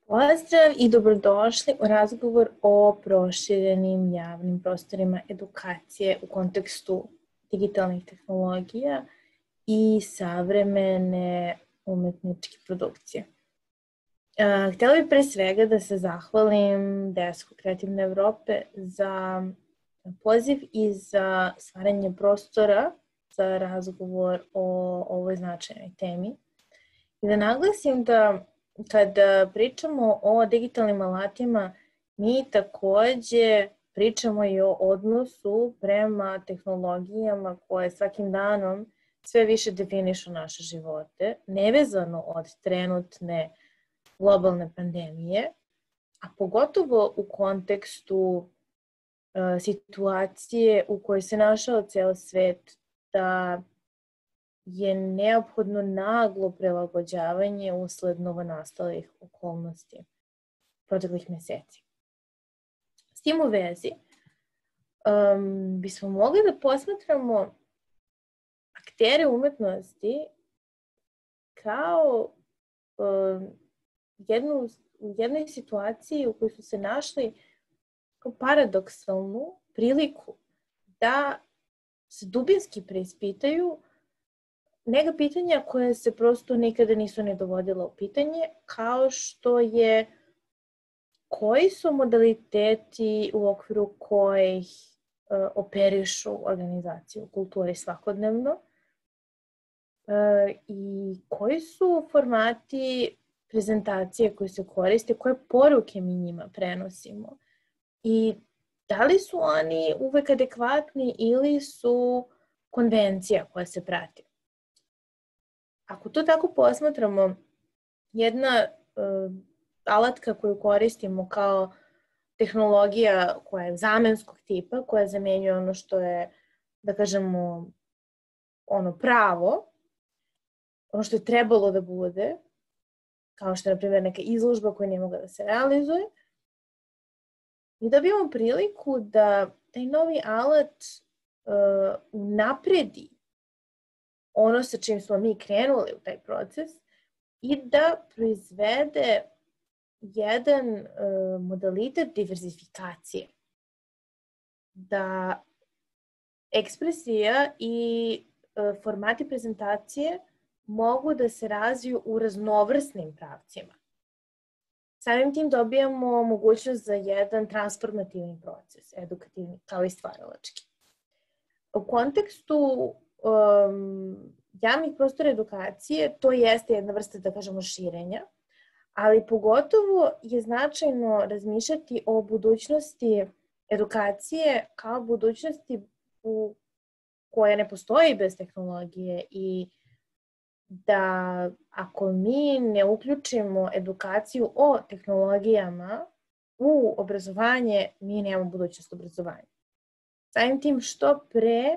Pozdrav i dobrodošli u razgovor o proširenim javnim prostorima edukacije u kontekstu digitalnih tehnologija i savremene umetničke produkcije. Htjela bih pre svega da se zahvalim Desku Kreativne Evrope za poziv i za stvaranje prostora za razgovor o ovoj značajnoj temi. I da naglasim da kada pričamo o digitalnim alatima, mi takođe pričamo i o odnosu prema tehnologijama koje svakim danom sve više definišu naše živote, nevezano od trenutne globalne pandemije, a pogotovo u kontekstu situacije u kojoj se našao ceo svet da je neophodno naglo prilagođavanje usled novonastalih okolnosti proteklih meseci. S tim u vezi, bismo mogli da posmatramo aktere umetnosti kao u jednoj situaciji u kojoj su se našli kao paradoksalnu priliku da se dubinski preispitaju neka pitanja koje se prosto nikada nisu ne dovodila u pitanje, kao što je koji su modaliteti u okviru kojih operišu organizaciju u kulturi svakodnevno i koji su formati prezentacije koje se koriste, koje poruke mi njima prenosimo i da li su oni uvek adekvatni ili su konvencija koja se prati. Ako to tako posmatramo, jedna alatka koju koristimo kao tehnologija koja je zamenskog tipa, koja zamenjuje ono što je, da kažemo, ono pravo, ono što je trebalo da bude, kao što je, na primjer, neka izložba koja nije mogla da se realizuje, i dobijemo priliku da taj novi alat unapredi ono sa čim smo mi krenuli u taj proces i da proizvede jedan modalitet diversifikacije. Da ekspresija i formati prezentacije mogu da se razviju u raznovrsnim pravcima. Samim tim dobijamo mogućnost za jedan transformativni proces, edukativni kao i stvaralački. U kontekstu javnih prostora edukacije to jeste jedna vrsta, da kažemo, širenja, ali pogotovo je značajno razmišljati o budućnosti edukacije kao budućnosti koja ne postoji bez tehnologije i da ako mi ne uključimo edukaciju o tehnologijama u obrazovanje, mi nemamo budućnost obrazovanja. Samim tim što pre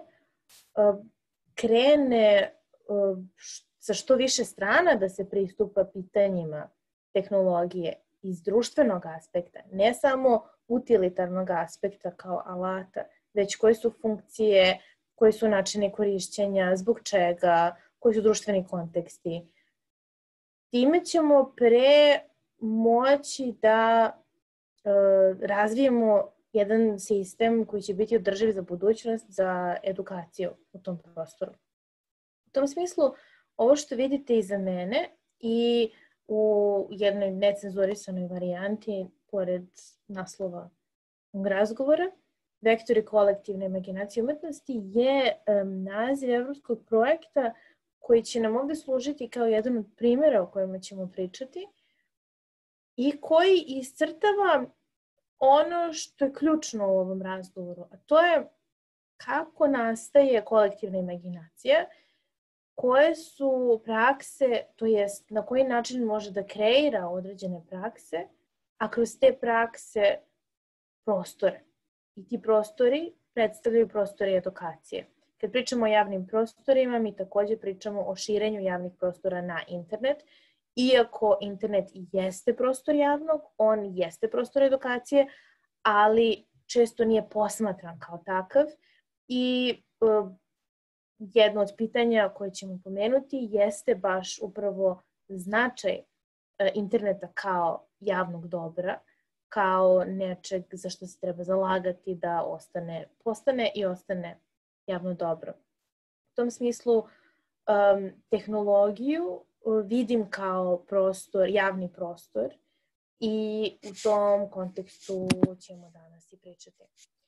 krene sa što više strana da se pristupa pitanjima tehnologije iz društvenog aspekta, ne samo utilitarnog aspekta kao alata, već koje su funkcije, koji su načini korišćenja, zbog čega, koji su društveni konteksti. Time ćemo pre moći da razvijemo jedan sistem koji će biti održiv za budućnost, za edukaciju u tom prostoru. U tom smislu, ovo što vidite iza mene i u jednoj necenzurisanoj varijanti, pored naslova razgovora, Vektori kolektivne imaginacije umetnosti je naziv evropskog projekta koji će nam ovde služiti kao jedan od primjera o kojima ćemo pričati i koji iscrtava ono što je ključno u ovom razgovoru, a to je kako nastaje kolektivna imaginacija, koje su prakse, to jest na koji način može da kreira određene prakse, a kroz te prakse prostore. I ti prostori predstavljaju prostori edukacije. Kad pričamo o javnim prostorima, mi takođe pričamo o širenju javnih prostora na internet. Iako internet jeste prostor javnog, on jeste prostor edukacije, ali često nije posmatran kao takav. I jedno od pitanja koje ćemo pomenuti jeste baš upravo značaj interneta kao javnog dobra, kao nečeg za što se treba zalagati da postane i ostane javno dobro. U tom smislu tehnologiju vidim kao prostor, javni prostor i u tom kontekstu ćemo danas i pričati.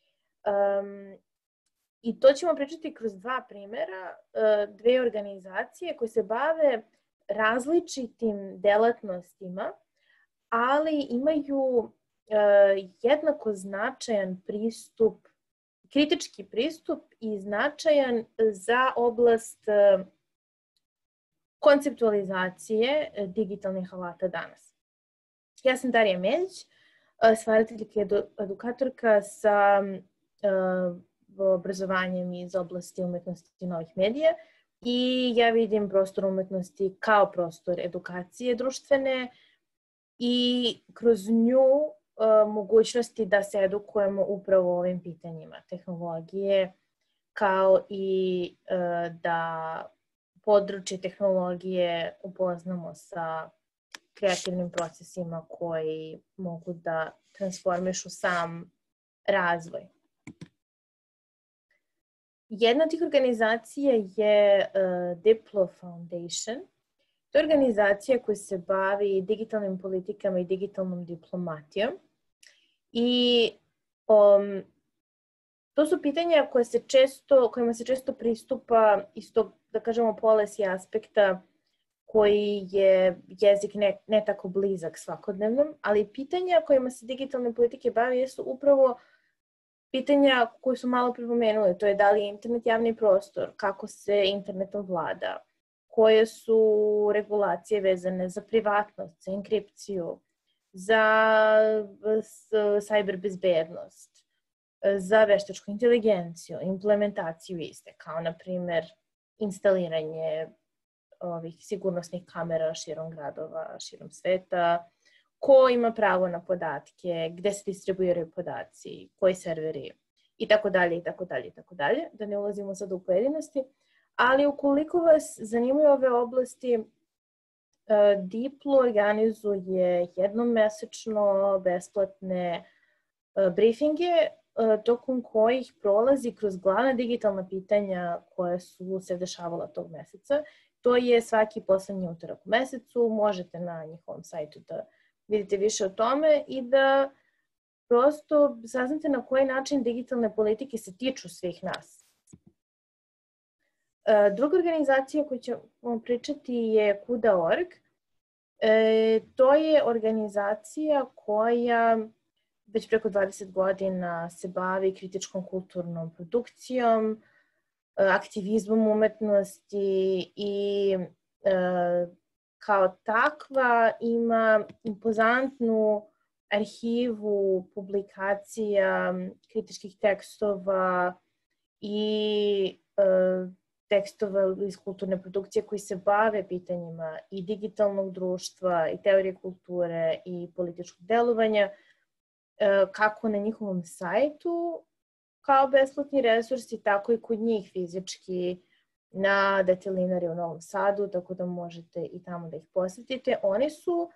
I to ćemo pričati kroz dva primjera, dve organizacije koje se bave različitim delatnostima, ali imaju jednako značajan pristup, kritički pristup i značajan za oblast konceptualizacije digitalnih alata danas. Ja sam Darija Meljić, stvarateljka i edukatorka sa obrazovanjem iz oblasti umetnosti i novih medija i ja vidim prostor umetnosti kao prostor edukacije društvene i kroz nju mogućnosti da se edukujemo upravo o ovim pitanjima tehnologije, kao i da područje tehnologije upoznamo sa kreativnim procesima koji mogu da transformišu sam razvoj. Jedna od tih organizacija je Diplo Foundation. To je organizacija koja se bavi digitalnim politikama i digitalnom diplomatijom. I to su pitanja kojima se često pristupa iz tog, da kažemo, policy aspekta koji je jezik ne tako blizak svakodnevnom, ali pitanja kojima se digitalne politike bavi jesu upravo pitanja koje su malo pripomenuli. To je da li je internet javni prostor, kako se internetom vlada, koje su regulacije vezane za privatnost, za enkripciju, za cyber bezbednost, za veštačku inteligenciju, implementaciju iste, kao na primjer instaliranje ovih sigurnosnih kamera širom gradova, širom sveta, ko ima pravo na podatke, gde se distribuiraju podaci, koji serveri i tako dalje, i tako dalje, i tako dalje, da ne ulazimo sad u pojedinosti. Ali ukoliko vas zanimaju ove oblasti, Diplo organizuje jednom mesečno besplatne briefinge, tokom kojih prolazi kroz glavna digitalna pitanja koja su se dešavala tog meseca. To je svaki poslednji utorak u mesecu, možete na njihovom sajtu da vidite više o tome i da prosto saznate na koji način digitalne politike se tiču svih nas. Druga organizacija koju ćemo pričati je Kuda.org. To je organizacija koja već preko 20 godina se bavi kritičkom kulturnom produkcijom, aktivizmom umetnosti i kao takva ima impozantnu arhivu publikacija, kritičkih tekstova i tekstova iz kulturne produkcije koji se bave pitanjima i digitalnog društva, i teorije kulture, i političkog delovanja, kako na njihovom sajtu kao besplatni resursi, tako i kod njih fizički na Detelinari u Novom Sadu, tako da možete i tamo da ih posetite. Oni su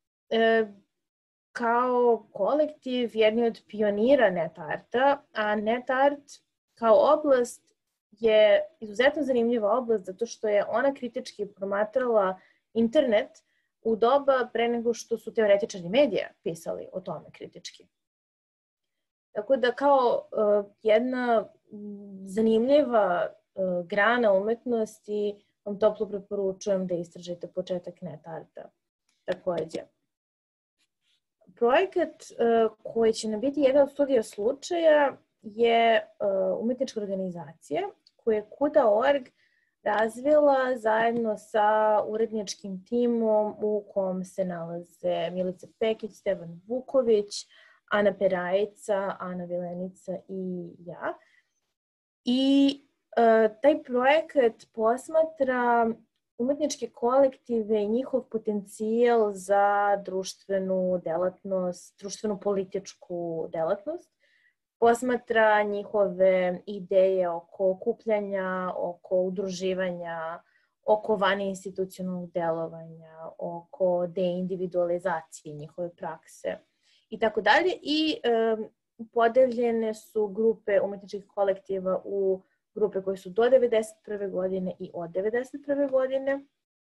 kao kolektiv jedni od pionira NetArta, a NetArt kao oblast je izuzetno zanimljiva oblast zato što je ona kritički promatrala internet u doba pre nego što su teoretičari medija pisali o tome kritički. Tako da kao jedna zanimljiva grana umetnosti vam toplo preporučujem da istražite početak NetArta takođe. Projekat koji će nam biti jedan od studija slučaja je umetnička organizacija koju je Kuda.org razvila zajedno sa uredničkim timom u kom se nalaze Milica Pekić, Stevan Vuković, Ana Perajica, Ana Vilenica i ja. I taj projekat posmatra umetničke kolektive i njihov potencijal za društvenu delatnost, društvenu političku delatnost. Posmatra njihove ideje oko okupljanja, oko udruživanja, oko vaninstitucionalnog delovanja, oko deindividualizacije njihove prakse i tako dalje. I podeljene su grupe umetničkih kolektiva u grupe koje su do 1991. godine i od 1991. godine.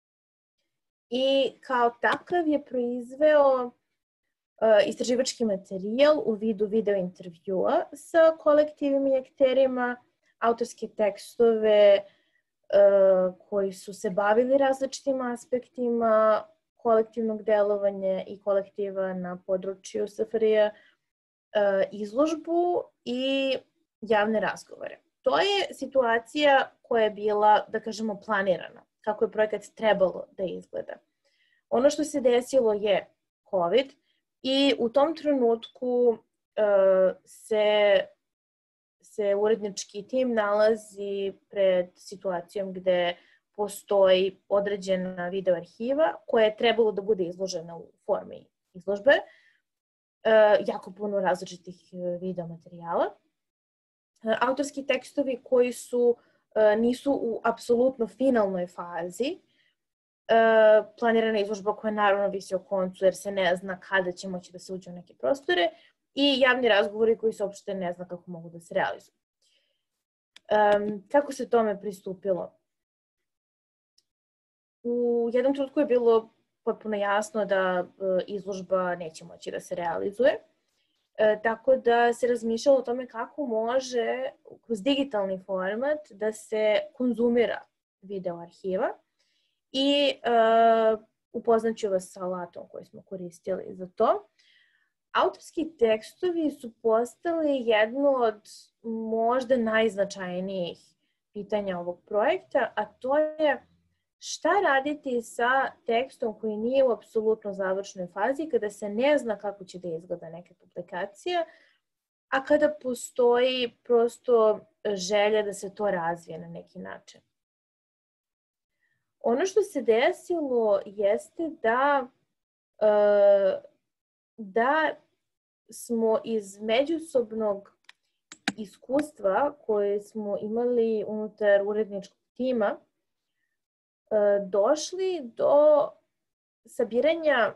I kao takav je proizveo istraživački materijal u vidu video intervjua sa kolektivima i akterima, autorske tekstove koji su se bavili različitim aspektima kolektivnog delovanja i kolektiva na području SFRJ, izložbu i javne razgovore. To je situacija koja je bila, da kažemo, planirana, kako je projekat trebalo da izgleda. Ono što se desilo je COVID i u tom trenutku se urednički tim nalazi pred situacijom gde postoji određena video arhiva koja je trebalo da bude izložena u formi izložbe, jako puno različitih video materijala. Autorski tekstovi koji nisu u apsolutno finalnoj fazi, planirana izložba koja naravno visi o koncu jer se ne zna kada će moći da se uđe u neke prostore i javni razgovori koji se uopšte ne zna kako mogu da se realizuju. Kako se tome pristupilo? U jednom trenutku je bilo potpuno jasno da izložba neće moći da se realizuje, tako da se razmišljalo o tome kako može kroz digitalni format da se konzumira video arhiva i upoznaću vas sa alatom koji smo koristili za to. Autorski tekstovi su postali jedno od možda najznačajnijih pitanja ovog projekta, a to je šta raditi sa tekstom koji nije u apsolutno završnoj fazi, kada se ne zna kako će da izgleda neka publikacija, a kada postoji prosto želja da se to razvije na neki način. Ono što se desilo jeste da smo iz međusobnog iskustva koje smo imali unutar uredničkog tima došli do sabiranja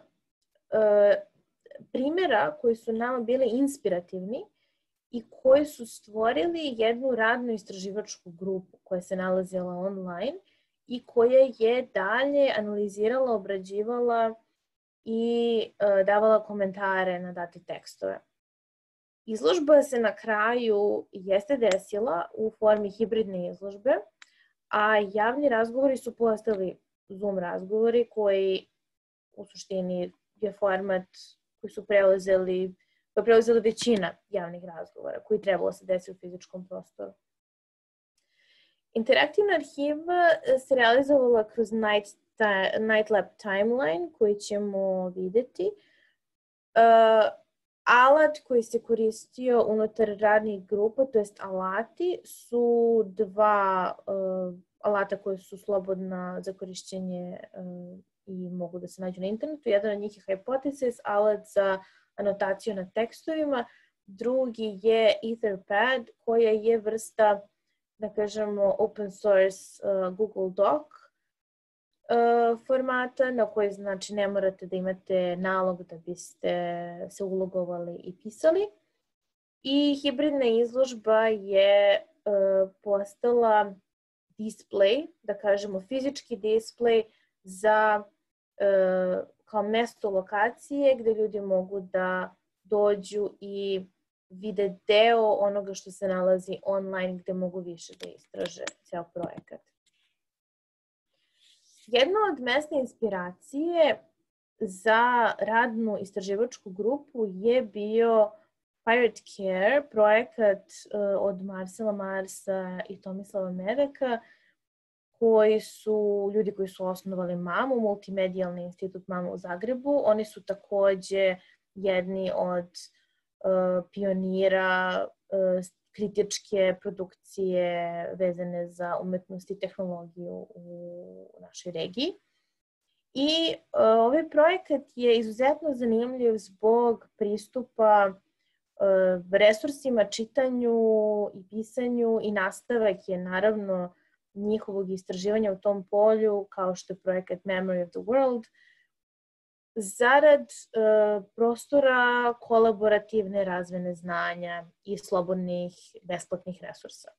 primjera koji su nama bili inspirativni i koji su stvorili jednu radnu istraživačku grupu koja se nalazila online i koja je dalje analizirala, obrađivala i davala komentare na date tekstove. Izložba se na kraju jeste desila u formi hibridne izložbe, a javni razgovori su postali Zoom razgovori koji u suštini je format koji su preuzeli većina javnih razgovora koji trebalo se desiti u fizičkom prostoru. Interaktivna arhiva se realizovala kroz Nightlab timeline koji ćemo videti. Alat koji se koristio unutar radnih grupa, to jest alati, su dva alata koje su slobodna za korišćenje i mogu da se nađu na internetu. Jedan od njih je Hypothesis, alat za anotaciju na tekstovima. Drugi je Etherpad, koja je vrsta, da kažemo, open source Google Doc formata na koji znači ne morate da imate nalog da biste se ulogovali i pisali. I hibridna izložba je postala display, da kažemo fizički display za kao mesto lokacije gde ljudi mogu da dođu i vide deo onoga što se nalazi online gde mogu više da istraže ceo projekat. Jedna od mesta inspiracije za radnu istraživačku grupu je bio Pirate Care, projekat od Marcela Marsa i Tomislava Medeka, koji su ljudi koji su osnovali MAMU, Multimedijalni institut MAMU u Zagrebu. Oni su takođe jedni od pionira kritičke produkcije vezane za umetnost i tehnologiju u našoj regiji. I ovaj projekat je izuzetno zanimljiv zbog pristupa resursima, čitanju i pisanju i nastavak je naravno njihovog istraživanja u tom polju, kao što je projekat Memory of the World, zarad prostora kolaborativne razmene znanja i slobodnih, besplatnih resursa.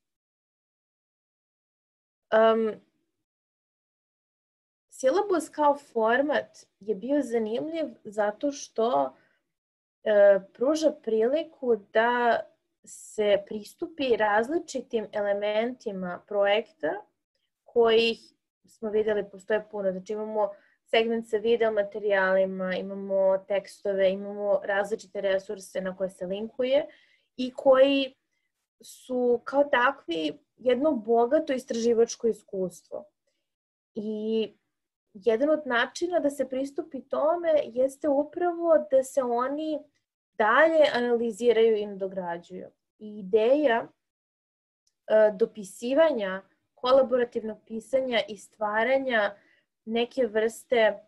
Syllabus kao format je bio zanimljiv zato što pruža priliku da se pristupi različitim elementima projekta kojih smo vidjeli postoje puno. Znači imamo segment sa video materijalima, imamo tekstove, imamo različite resurse na koje se linkuje i koji su kao takvi jedno bogato istraživačko iskustvo. I jedan od načina da se pristupi tome jeste upravo da se oni dalje analiziraju i nadograđuju. I ideja dopisivanja, kolaborativnog pisanja i stvaranja neke vrste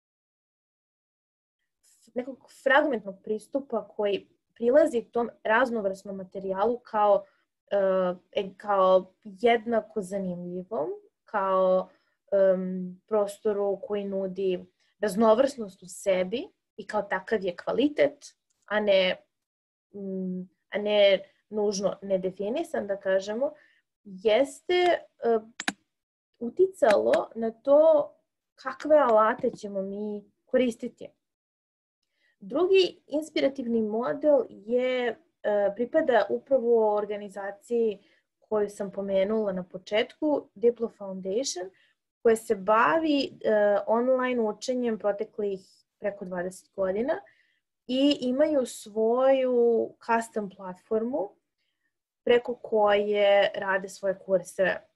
nekog fragmentnog pristupa koji prilazi tom raznovrsnom materijalu kao jednako zanimljivom, kao prostoru koji nudi raznovrsnost u sebi i kao takav je kvalitet, a ne nužno nedefinisan, da kažemo, jeste uticalo na to kakve alate ćemo mi koristiti. Drugi inspirativni model pripada upravo organizaciji koju sam pomenula na početku, Diplo Foundation, koja se bavi online učenjem proteklih preko 20 godina i imaju svoju custom platformu preko koje rade svoje kurseve.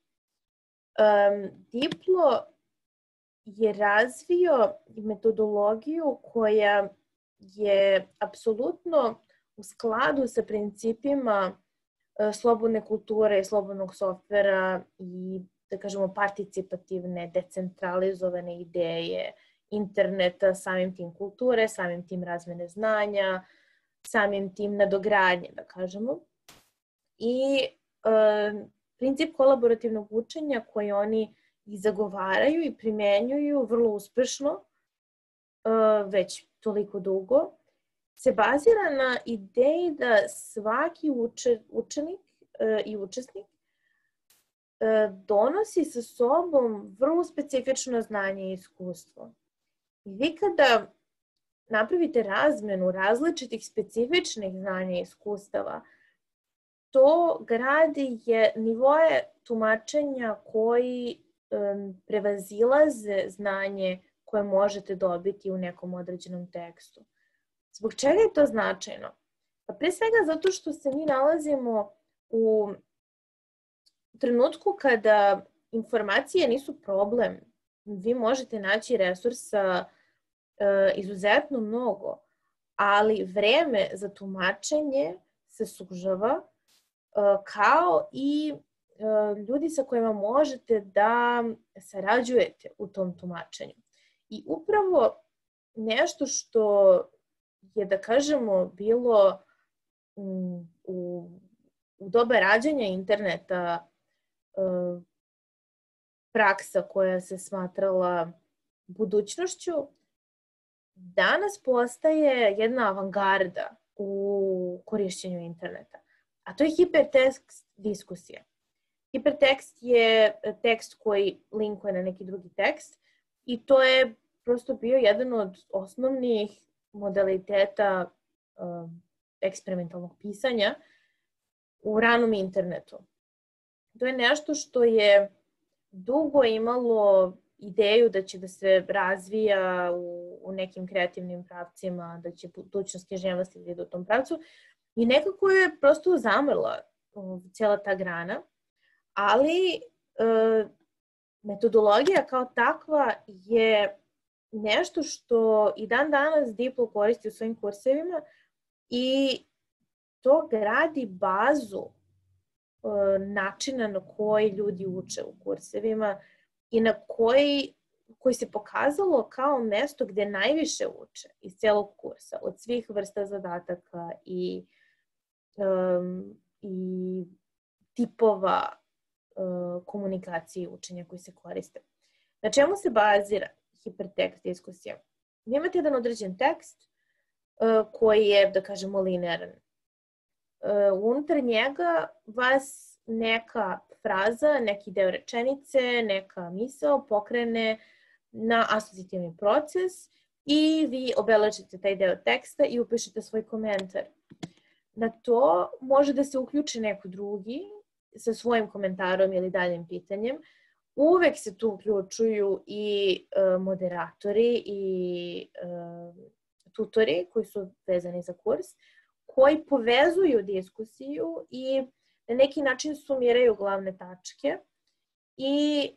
Diplo je razvio metodologiju koja je apsolutno u skladu sa principima slobodne kulture i slobodnog softvera i, da kažemo, participativne, decentralizovane ideje interneta, samim tim kulture, samim tim razmene znanja, samim tim nadogradnje, da kažemo. I princip kolaborativnog učenja koji oni i zagovaraju i primenjuju vrlo uspešno, već toliko dugo, se bazira na ideji da svaki učenik i učesnik donosi sa sobom vrlo specifično znanje i iskustvo. I vi kada napravite razmenu različitih specifičnih znanja i iskustava, to gradi nivoe tumačenja koji prevazilaze znanje koje možete dobiti u nekom određenom tekstu. Zbog čega je to značajno? Pa pre svega zato što se mi nalazimo u trenutku kada informacije nisu problem. Vi možete naći resursa izuzetno mnogo, ali vreme za tumačenje se sužava, kao i ljudi sa kojima možete da sarađujete u tom tumačenju. I upravo nešto što je, da kažemo, bilo u doba rađanja interneta praksa koja se smatrala budućnošću, danas postaje jedna avangarda u korišćenju interneta. A to je hipertekst diskusija. Hipertekst je tekst koji linkuje na neki drugi tekst i to je prosto bio jedan od osnovnih modaliteta eksperimentalnog pisanja u ranom internetu. To je nešto što je dugo imalo ideju da će da se razvija u nekim kreativnim pravcima, da će budućnost književnosti da ide u tom pravcu i nekako je prosto zamrla cijela ta grana, ali metodologija kao takva je nešto što i dan danas Diplo koristi u svojim kursevima i to gradi bazu načina na koji ljudi uče u kursevima i na koji se pokazalo kao mesto gde najviše uče iz celog kursa, od svih vrsta zadataka i tipova komunikaciji učenja koji se koriste. Na čemu se bazira hipertekst diskusija? Vi imate jedan određen tekst koji je, da kažemo, linearan. Unutar njega vas neka fraza, neki deo rečenice, neka misao pokrene na asocijativni proces i vi obeležite taj deo teksta i upišete svoj komentar. Na to može da se uključi neko drugi sa svojim komentarom ili daljim pitanjem. Uvek se tu uključuju i moderatori i tutori koji su vezani za kurs, koji povezuju diskusiju i na neki način sumiraju glavne tačke i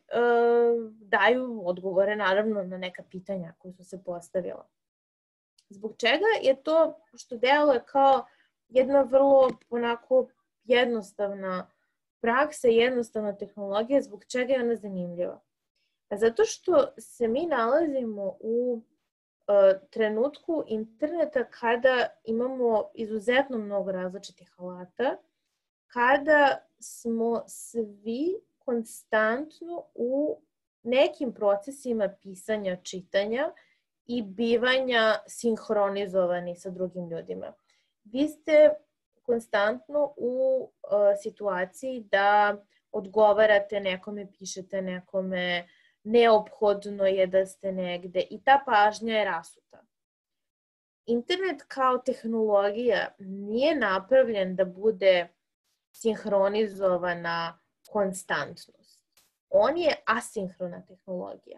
daju odgovore, naravno, na neka pitanja koja su se postavila. Zbog čega je to što deluje kao jedna vrlo onako jednostavna praksa, jednostavna tehnologija, zbog čega je ona zanimljiva? Zato što se mi nalazimo u trenutku interneta kada imamo izuzetno mnogo različitih alata, kada smo svi konstantno u nekim procesima pisanja, čitanja i bivanja sinhronizovani sa drugim ljudima. Vi ste konstantno u situaciji da odgovarate nekome, pišete nekome, neophodno je da ste negde i ta pažnja je rasuta. Internet kao tehnologija nije napravljen da bude sinhronizovana konstantnost. On je asinhrona tehnologija.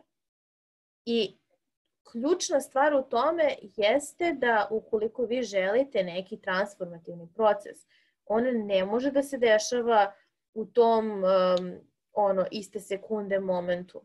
I ključna stvar u tome jeste da ukoliko vi želite neki transformativni proces, on ne može da se dešava u tom iste sekunde momentu.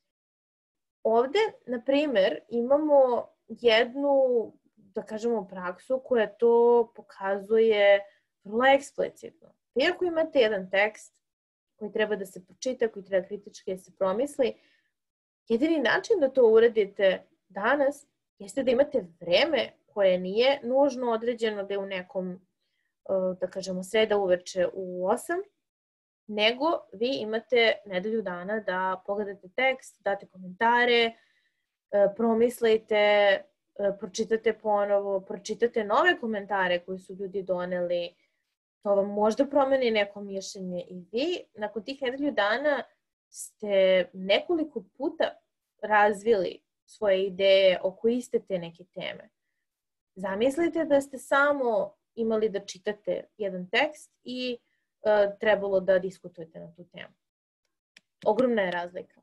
Ovde, na primer, imamo jednu, da kažemo, praksu koja to pokazuje vrlo eksplicitno. Vi ako imate jedan tekst koji treba da se pročita, koji treba kritički da se promisli, jedini način da to uradite danas jeste da imate vreme koje nije nužno određeno da je u nekom, da kažemo, sreda uveče u 8, nego vi imate nedelju dana da pogledate tekst, date komentare, promislite, pročitate ponovo, pročitate nove komentare koji su ljudi doneli. To vam možda promeni neko mišljenje i vi nakon tih nedelju dana ste nekoliko puta razvili svoje ideje oko iste te neke teme. Zamislite da ste samo imali da čitate jedan tekst i trebalo da diskutujete na tu temu. Ogromna je razlika.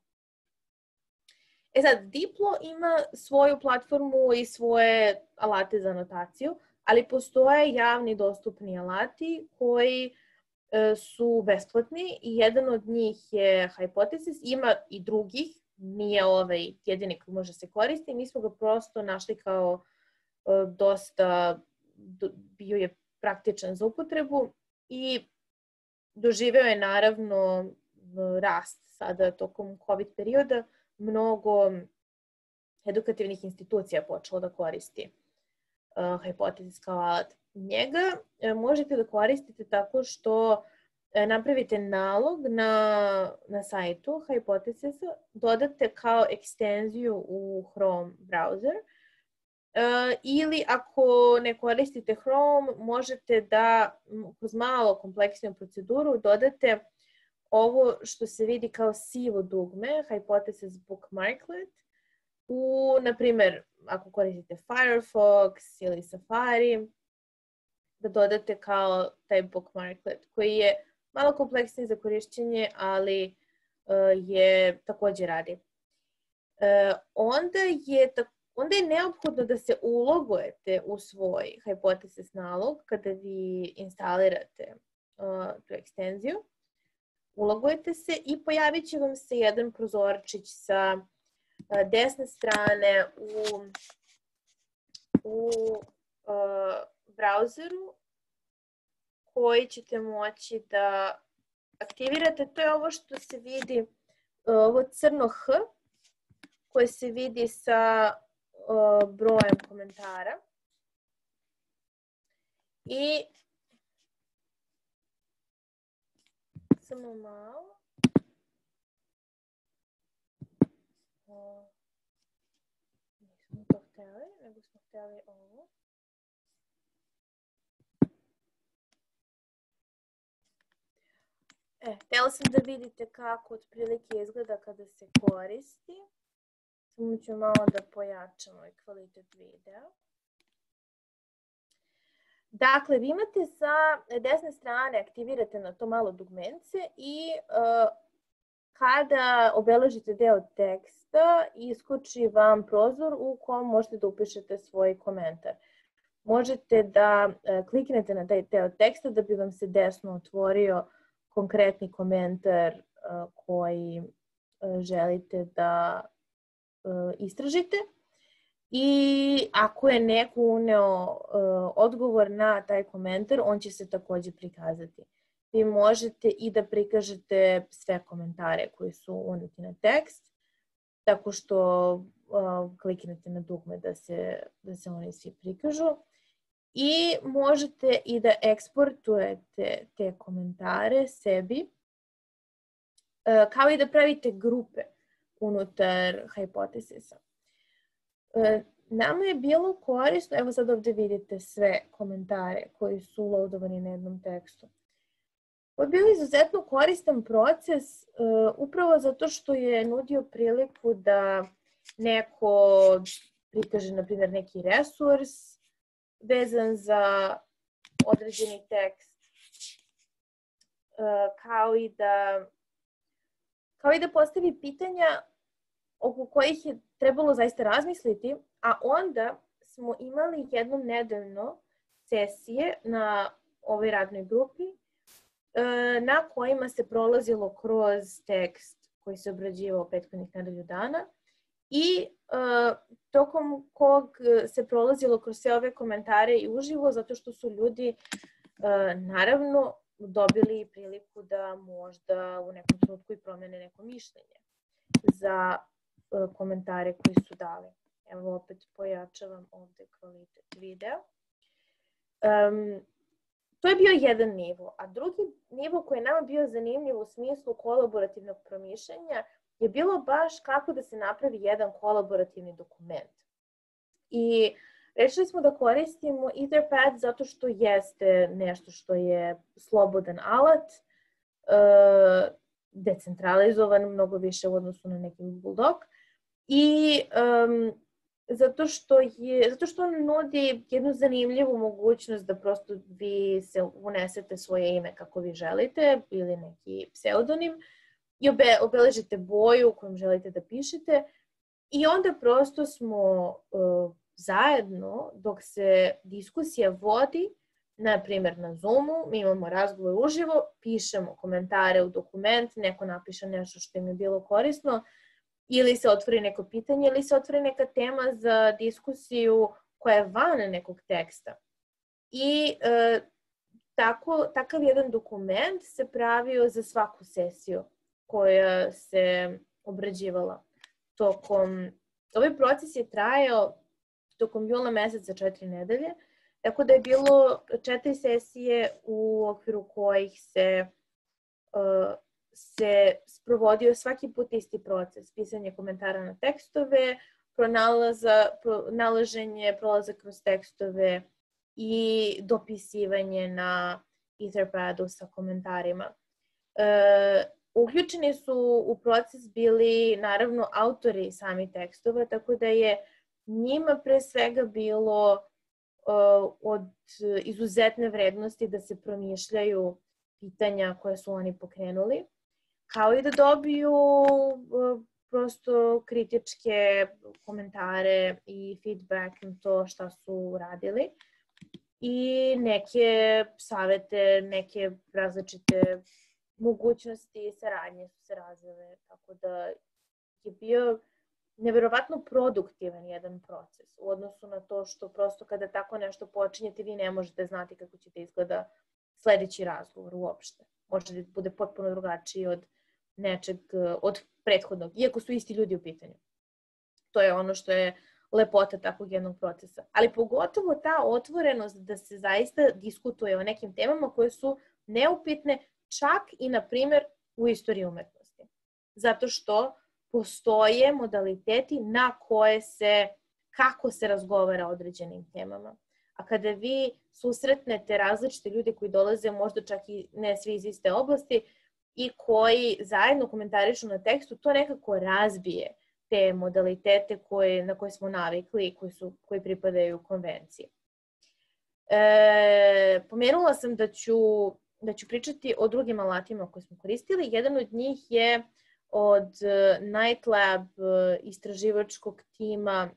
Sad, Diplo ima svoju platformu i svoje alate za anotaciju, ali postoje javni dostupni alati koji su besplatni i jedan od njih je Hypothesis. Ima i drugih, nije ovaj jedini koji može se koristiti. Mi smo ga prosto našli kao dosta, bio je praktičan za upotrebu i doživeo je naravno rast sada tokom COVID perioda. Mnogo edukativnih institucija počelo da koristi Hypothesis kao alat. Njega možete da koristite tako što napravite nalog na sajtu Hypothesisa, dodate kao ekstenziju u Chrome browser ili ako ne koristite Chrome, možete da kroz malo kompleksniju proceduru dodate ovo što se vidi kao sivo dugme, Hypothesis Bookmarklet, na primer, ako koristite Firefox ili Safari, da dodate kao taj bookmarklet, koji je malo kompleksniji za korišćenje, ali je takođe radi. Onda je neophodno da se ulogujete u svoj Hypothesis nalog kada vi instalirate tu ekstenziju. Ulogujete se i pojavit će vam se jedan prozorčić sa desne strane u brauzeru koji ćete moći da aktivirate. To je ovo što se vidi, ovo crno H koje se vidi sa brojem komentara. I samo malo. nismo to htjeli, nego smo htjeli ovo. Htjela sam da vidite kako otprilike izgleda kada se koristi. Samo ću malo da pojačamo i kvalitet videa. Dakle, vi imate sa desne strane, aktivirate na to malo dugmence i kada obeležite deo teksta, iskoči vam prozor u kom možete da upišete svoj komentar. Možete da kliknete na taj deo teksta da bi vam se desno otvorio konkretni komentar koji želite da istražite. I ako je neko uneo odgovor na taj komentar, on će se također prikazati. Vi možete i da prikažete sve komentare koji su uneti na tekst, tako što kliknete na dugme da se oni svi prikažu. I možete i da eksportujete te komentare sebi, kao i da pravite grupe unutar Hypothesisa. Nama je bilo korisno, evo sad ovdje vidite sve komentare koji su loadovani na jednom tekstu. Ovo je bio izuzetno koristan proces, upravo zato što je nudio priliku da neko prikaže, na primjer, neki resurs vezan za određeni tekst, kao i da postavi pitanja oko kojih je trebalo zaista razmisliti, a onda smo imali jednom nedeljno sesije na ovoj radnoj grupi na kojima se prolazilo kroz tekst koji se obrađivao prethodnih nedelju dana i tokom kog se prolazilo kroz sve ove komentare i uživo, zato što su ljudi naravno dobili priliku da možda u nekom trenutku i promene neko mišljenje za komentare koji su dali. Evo opet pojačavam ovdje kvalitet videa. To je bio jedan nivo, a drugi nivo koji je nama bio zanimljiv u smislu kolaborativnog promišljanja je bilo baš kako da se napravi jedan kolaborativni dokument. I rešili smo da koristimo Etherpad zato što jeste nešto što je slobodan alat, decentralizovan, mnogo više u odnosu na neki Google Doc. I zato što on nudi jednu zanimljivu mogućnost da prosto vi se unesete svoje ime kako vi želite ili neki pseudonim i obeležite boju u kojom želite da pišete i onda prosto smo zajedno dok se diskusija vodi, na primjer na Zoomu, mi imamo razgovor uživo, pišemo komentare u dokument, neko napiše nešto što im je bilo korisno, ili se otvori neko pitanje, ili se otvori neka tema za diskusiju koja je van nekog teksta. I takav jedan dokument se pravio za svaku sesiju koja se obrađivala. Ovaj proces je trajao tokom jula meseca 4 nedelje, tako da je bilo 4 sesije u okviru kojih se sprovodio svaki put isti proces. Pisanje komentara na tekstove, nalaženje, prolazak kroz tekstove i dopisivanje na Etherpadu sa komentarima. Uključeni su u proces bili naravno autori samih tekstova, tako da je njima pre svega bilo od izuzetne vrednosti da se promišljaju pitanja koje su oni pokrenuli, kao i da dobiju prosto kritičke komentare i feedback na to šta su radili i neke savete, neke različite mogućnosti i saradnje su se razvile, tako da je bio neverovatno produktivan jedan proces u odnosu na to što prosto kada tako nešto počinjete vi ne možete znati kako ćete izgleda sljedeći razgovor uopšte. Može da bude potpuno drugačiji od nečeg, od prethodnog, iako su isti ljudi u pitanju. To je ono što je lepota takvog jednog procesa. Ali pogotovo ta otvorenost da se zaista diskutuje o nekim temama koje su neupitne čak i, na primjer, u istoriji umetnosti. Zato što postoje modaliteti na kako se razgovara o određenim temama. A kada vi susretnete različite ljude koji dolaze, možda čak i ne svi iz iste oblasti, i koji zajedno komentarišu na tekstu, to nekako razbije te modalitete na koje smo navikli i koji pripadaju konvenciji. Pomenula sam da ću pričati o drugim alatima koje smo koristili. Jedan od njih je od Night Lab istraživačkog tima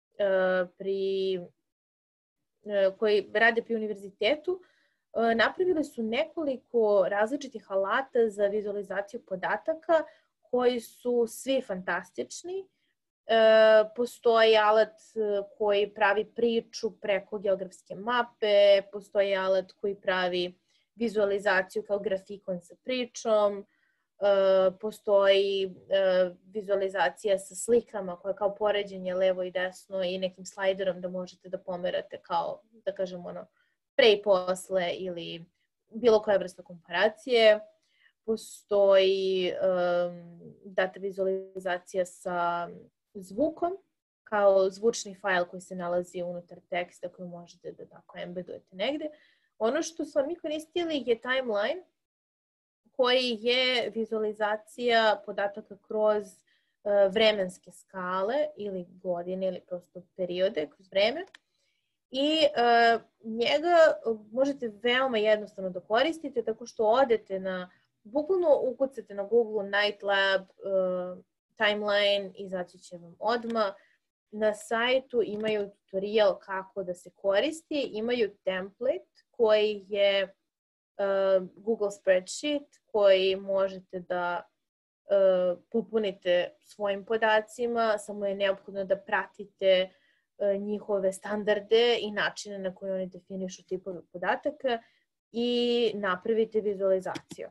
koji rade pri univerzitetu. Napravili su nekoliko različitih alata za vizualizaciju podataka koji su svi fantastični. Postoji alat koji pravi priču preko geografske mape, postoji alat koji pravi vizualizaciju kao grafikon sa pričom, postoji vizualizacija sa slikama koja kao poređenje levo i desno i nekim slajderom da možete da pomerate kao, da kažem, pre i posle ili bilo koja vrsta komparacije. Postoji data vizualizacija sa zvukom, kao zvučni fajl koji se nalazi unutar teksta koji možete da tako embedujete negde. Ono što smo mi koristili je timeline, koji je vizualizacija podataka kroz vremenske skale ili godine ili prosto periode kroz vreme. I njega možete veoma jednostavno da koristite tako što odete bukvalno ukucate na Google Night Lab timeline, izaći će vam odmah. Na sajtu imaju tutorial kako da se koristi, imaju template koji je Google spreadsheet koji možete da popunite svojim podacima, samo je neophodno da pratite njihove standarde i načine na koje oni definišu tipove podataka i napravite vizualizaciju.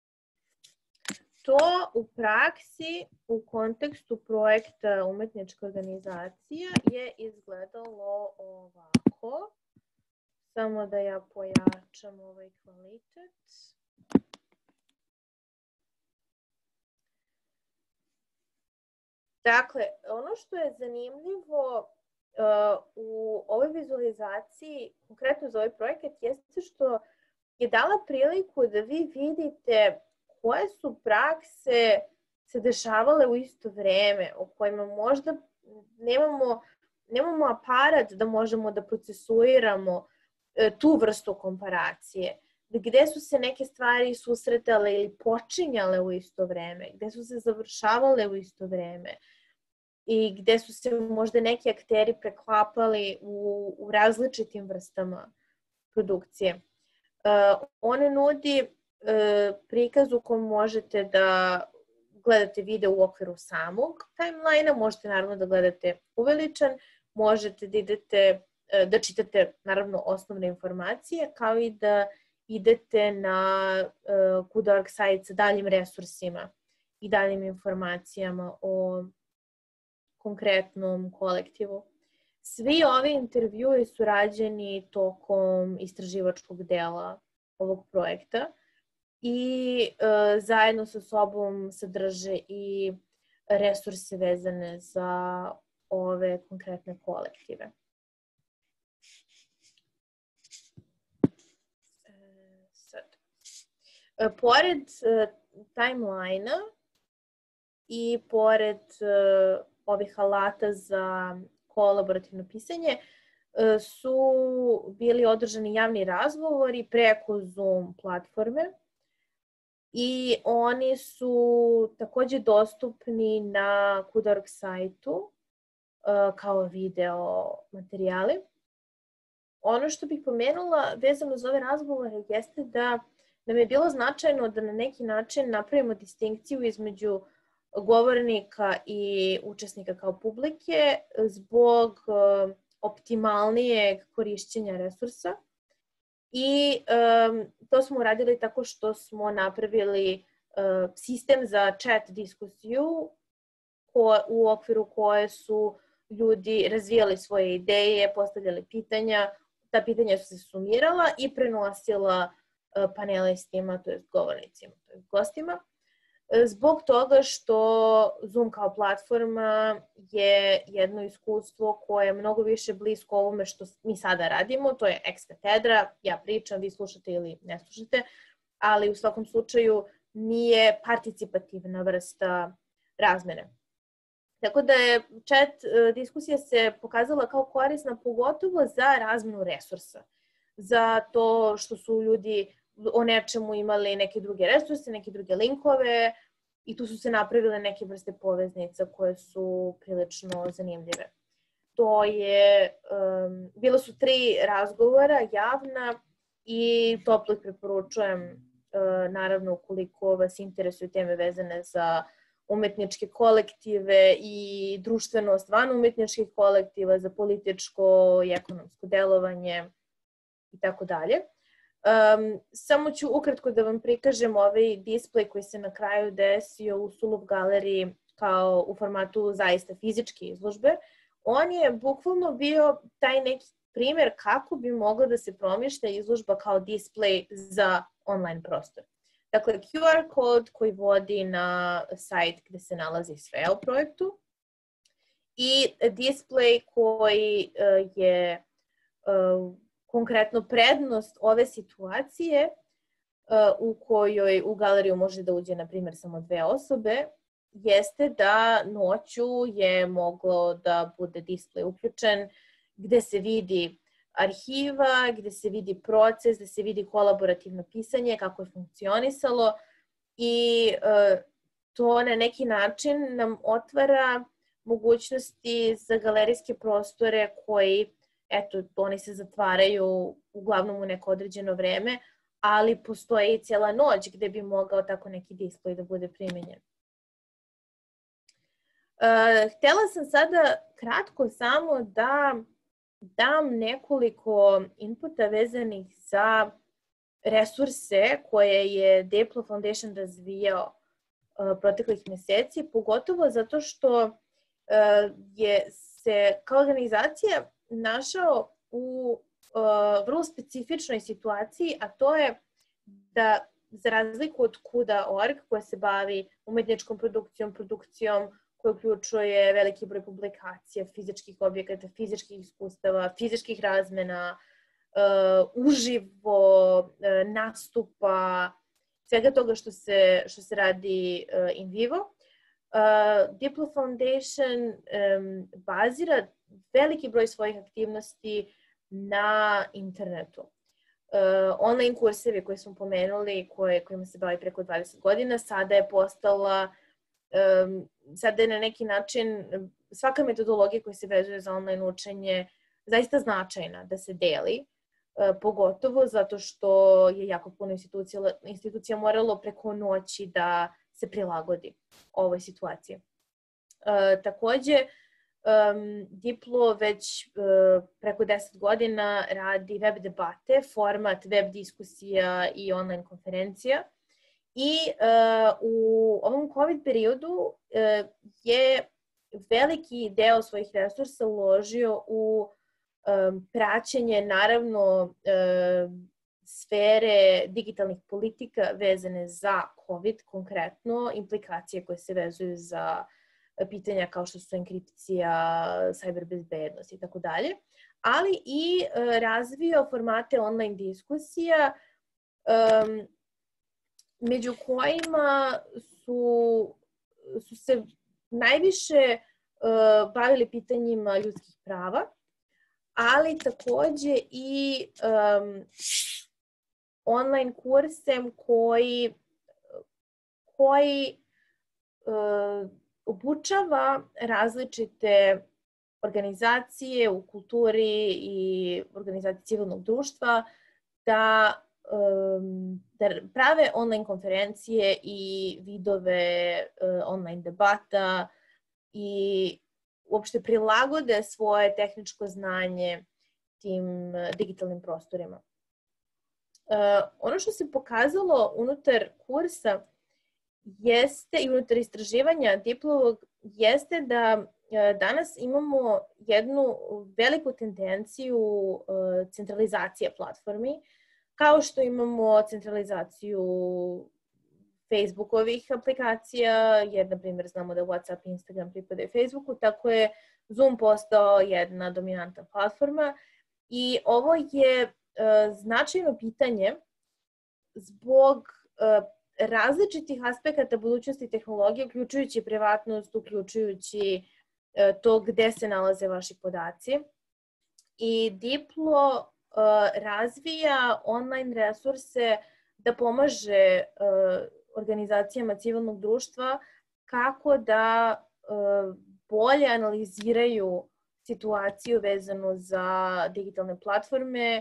To u praksi, u kontekstu projekta umetnička organizacija je izgledalo ovako. Samo da ja pojačam ovaj kvalitet. Dakle, ono što je zanimljivo u ovoj vizualizaciji, konkretno za ovaj projekat, jeste što je dala priliku da vi vidite koje su prakse se dešavale u isto vreme, o kojima možda nemamo aparat da možemo da procesuiramo tu vrstu komparacije. Gde su se neke stvari susretale ili počinjale u isto vreme, gde su se završavale u isto vreme i gde su se možda neki akteri preklapali u različitim vrstama produkcije. On nudi prikaz u kojem možete da gledate video u okviru samog timeline-a, možete naravno da gledate uveličan, možete da čitate naravno osnovne informacije, kao i da idete na Kudark sajt sa daljim resursima i daljim informacijama o konkretnom kolektivu. Svi ovi intervjui su rađeni tokom istraživačkog dela ovog projekta i zajedno sa sobom sadrže i resurse vezane za ove konkretne kolektive. Pored timeline-a i pored ovih alata za kolaborativno pisanje su bili održani javni razgovori preko Zoom platforme i oni su takođe dostupni na Kudark sajtu kao video materijali. Ono što bih pomenula vezano za ove razgovore jeste da nam je bilo značajno da na neki način napravimo distinkciju između govornika i učesnika kao publike zbog optimalnijeg korišćenja resursa. I to smo uradili tako što smo napravili sistem za chat diskusiju u okviru koje su ljudi razvijali svoje ideje, postavljali pitanja, ta pitanja su se sumirala i prenosila panelistima, to jest govornicima, to jest gostima. zbog toga što Zoom kao platforma je jedno iskustvo koje je mnogo više blisko ovome što mi sada radimo, to je ex katedra, ja pričam, vi slušate ili ne slušate, ali u svakom slučaju nije participativna vrsta razmene. Tako da je chat diskusija se pokazala kao korisna pogotovo za razmenu resursa. Za to što su ljudi o nečemu imali neke druge resurse, neke druge linkove i tu su se napravile neke vrste poveznica koje su prilično zanimljive. To je, bilo su 3 razgovora javna i toplo ih preporučujem, naravno ukoliko vas interesuju teme vezane za umetničke kolektive i društvenost van umetničkih kolektiva, za političko i ekonomsko delovanje i tako dalje. Samo ću ukratko da vam prikažem ovaj display koji se na kraju desio u Sulov galeriji kao u formatu zaista fizičke izložbe. On je bukvalno bio taj neki primjer kako bi mogla da se promišlja izložba kao display za online prostor. Dakle, QR kod koji vodi na sajt gde se nalazi sve o projektu i display koji je konkretno prednost ove situacije u kojoj u galeriju može da uđe, na primjer, samo 2 osobe, jeste da noću je moglo da bude display uključen gde se vidi arhiva, gde se vidi proces, gde se vidi kolaborativno pisanje, kako je funkcionisalo i to na neki način nam otvara mogućnosti za galerijske prostore koji, eto, oni se zatvaraju uglavnom u neko određeno vreme, ali postoji i cijela noć gde bi mogao tako neki display da bude primenjen. Htjela sam sada kratko samo da dam nekoliko inputa vezanih za resurse koje je Diplo Foundation razvijao proteklih mjeseci, pogotovo zato što je se kao organizacija našao u vrlo specifičnoj situaciji, a to je da za razliku od Kuda.org koja se bavi umetničkom produkcijom koja uključuje veliki broj publikacija, fizičkih objekata, fizičkih iskustava, fizičkih razmena, uživo, nastupa, svega toga što se radi in vivo. Diplo Foundation bazira veliki broj svojih aktivnosti na internetu. Online kursevi koje smo pomenuli, kojima se bavi preko 20 godina, sada je na neki način svaka metodologija koja se vezuje za online učenje zaista značajna da se deli, pogotovo zato što je jako puno institucija moralo preko noći da se prilagodi ovoj situaciji. Takođe, Diplo već preko 10 godina radi web debate, format web diskusija i online konferencija. I u ovom COVID periodu je veliki deo svojih resursa uložio u praćenje, naravno, sfere digitalnih politika vezane za COVID, konkretno implikacije koje se vezuju za pitanja kao što su enkripcija, cyber bezbednost i tako dalje, ali i razvio formate online diskusija među kojima su se najviše bavili pitanjima ljudskih prava, ali takođe i online kursem koji obučava različite organizacije u kulturi i organizacije civilnog društva da prave online konferencije i vidove online debata i uopšte prilagode svoje tehničko znanje tim digitalnim prostorima. Ono što se pokazalo unutar kursa jeste i unutar istraživanja Diplovog jeste da danas imamo jednu veliku tendenciju centralizacije platformi, kao što imamo centralizaciju Facebookovih aplikacija, jer, na primjer, znamo da WhatsApp i Instagram pripadaju Facebooku, tako je Zoom postao jedna dominantna platforma. I ovo je značajno pitanje zbog različitih aspekata budućnosti tehnologije, uključujući privatnost, uključujući to gde se nalaze vaši podaci. I Diplo razvija online resurse da pomaže organizacijama civilnog društva kako da bolje analiziraju situaciju vezanu za digitalne platforme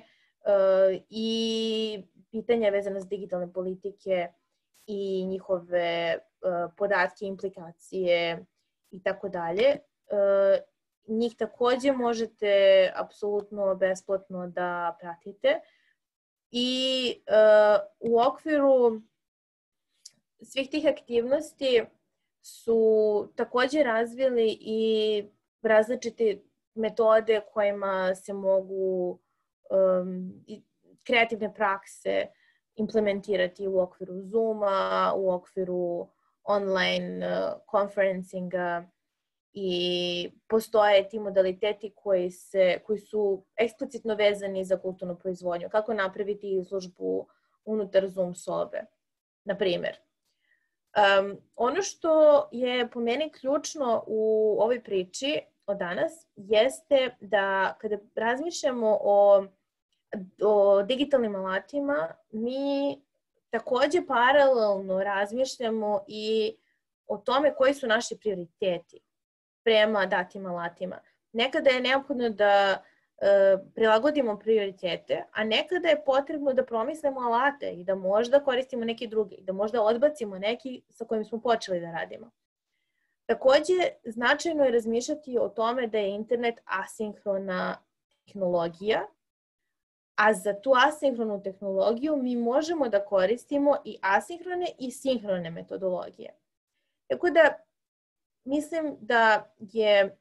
i pitanja vezane za digitalne politike i njihove podatke, implikacije i tako dalje. Njih takođe možete apsolutno besplatno da pratite. I u okviru svih tih aktivnosti su takođe razvili i različite metode kojima se mogu kreativne prakse implementirati u okviru Zooma, u okviru online conferencinga i postoje ti modaliteti koji su eksplicitno vezani za kulturnu proizvodnju. Kako napraviti izložbu unutar Zoom sobe, na primjer. Ono što je po meni ključno u ovoj priči od danas jeste da kada razmišljamo o digitalnim alatima, mi takođe paralelno razmišljamo i o tome koji su naši prioriteti prema datim alatima. Nekada je neophodno da prilagodimo prioritete, a nekada je potrebno da promislimo alate i da možda koristimo neki drugi, da možda odbacimo neki sa kojim smo počeli da radimo. Takođe, značajno je razmišljati o tome da je internet asinhrona tehnologija, a za tu asinhronu tehnologiju mi možemo da koristimo i asinhrone i sinhrone metodologije. Tako da, mislim da je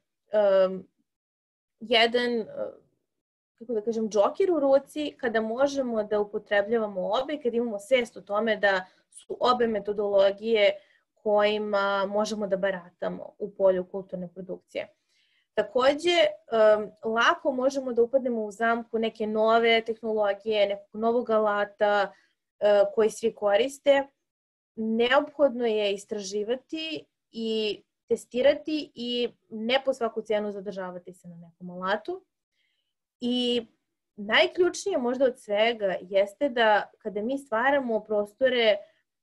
jedan, kako da kažem, džoker u ruci kada možemo da upotrebljavamo obe, kada imamo svest o tome da su obe metodologije kojima možemo da baratamo u polju kulturne produkcije. Takođe, lako možemo da upadnemo u zamku neke nove tehnologije, nekog novog alata koji svi koriste. Neophodno je istraživati i testirati i ne po svaku cenu zadržavati se na nekom alatu. I najključnije možda od svega jeste da kada mi stvaramo prostore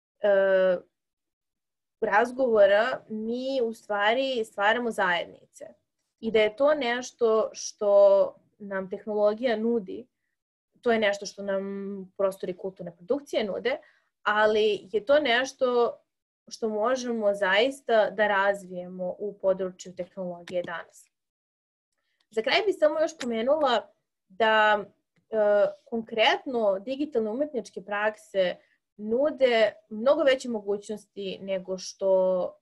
razgovora, mi u stvari stvaramo zajednice. I da je to nešto što nam tehnologija nudi, to je nešto što nam prostori kulturne produkcije nude, ali je to nešto što možemo zaista da razvijemo u području tehnologije danas. Za kraj bih samo još pomenula da konkretno digitalne umetničke prakse nude mnogo veće mogućnosti nego što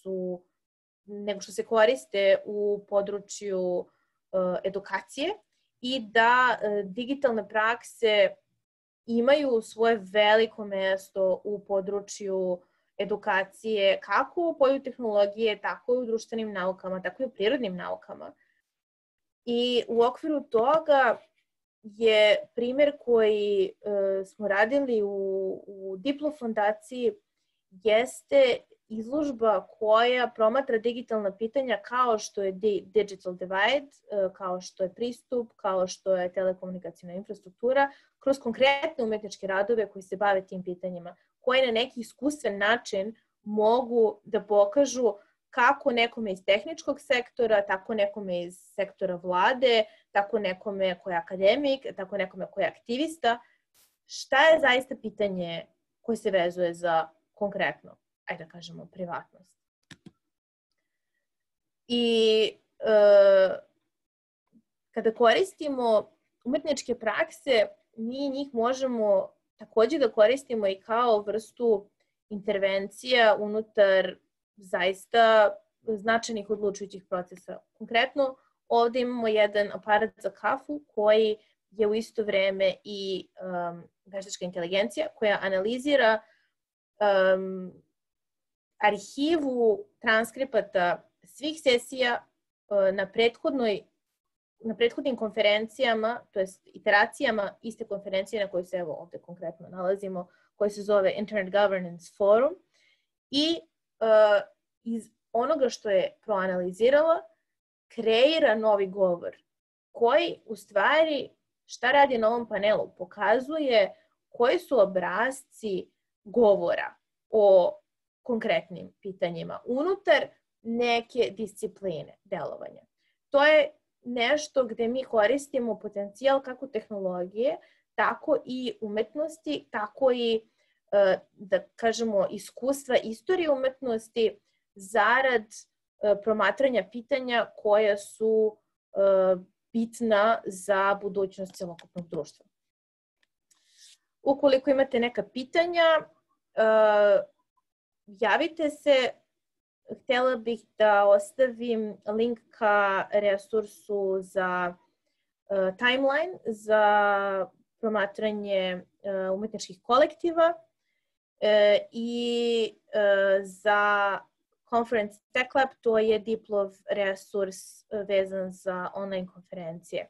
se koriste u području edukacije i da digitalne prakse imaju svoje veliko mesto u području edukacije kako u polju tehnologije, tako i u društvenim naukama, tako i u prirodnim naukama. I u okviru toga je primjer koji smo radili u Diplo fondaciji jeste izložba koja promatra digitalna pitanja kao što je digital divide, kao što je pristup, kao što je telekomunikacijna infrastruktura, kroz konkretne umetničke radove koji se bave tim pitanjima, koji na neki iskustven način mogu da pokažu kako nekome iz tehničkog sektora, tako nekome iz sektora vlade, tako nekome ko je akademik, tako nekome ko je aktivista, šta je zaista pitanje koje se vezuje za konkretno, ajde da kažemo, privatnost. I kada koristimo umetničke prakse, mi njih možemo takođe da koristimo i kao vrstu intervencija unutar zaista značajnih odlučujućih procesa. Konkretno, ovde imamo jedan aparat za kafu koji je u isto vreme i veštačka inteligencija koja analizira arhivu transkripata svih sesija na prethodnim konferencijama, to jest iteracijama iste konferencije na kojoj se evo ovde konkretno nalazimo, koja se zove Internet Governance Forum, i iz onoga što je proanalizirala kreira novi govor koji u stvari šta radi na ovom panelu? Pokazuje koji su obrasci govora o konkretnim pitanjima unutar neke discipline delovanja. To je nešto gde mi koristimo potencijal kako tehnologije, tako i umetnosti, tako i, da kažemo, iskustva istorije umetnosti zarad promatranja pitanja koja su bitna za budućnost celokupnog društva. Ukoliko imate neka pitanja, javite se. Htjela bih da ostavim link ka resursu za timeline, za promatranje umetničkih kolektiva i za Conference Tech Lab, to je Diplov resurs vezan za online konferencije.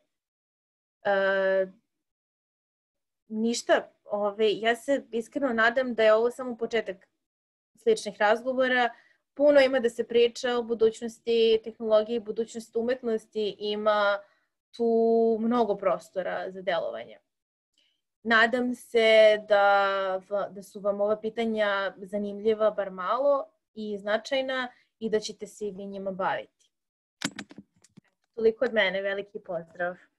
Ništa, ja se iskreno nadam da je ovo samo početak sličnih razgovora. Puno ima da se priča o budućnosti tehnologije i budućnosti umetnosti, ima tu mnogo prostora za delovanje. Nadam se da su vam ova pitanja zanimljiva, bar malo, i značajna i da ćete se i vi njima baviti. Toliko od mene, veliki pozdrav.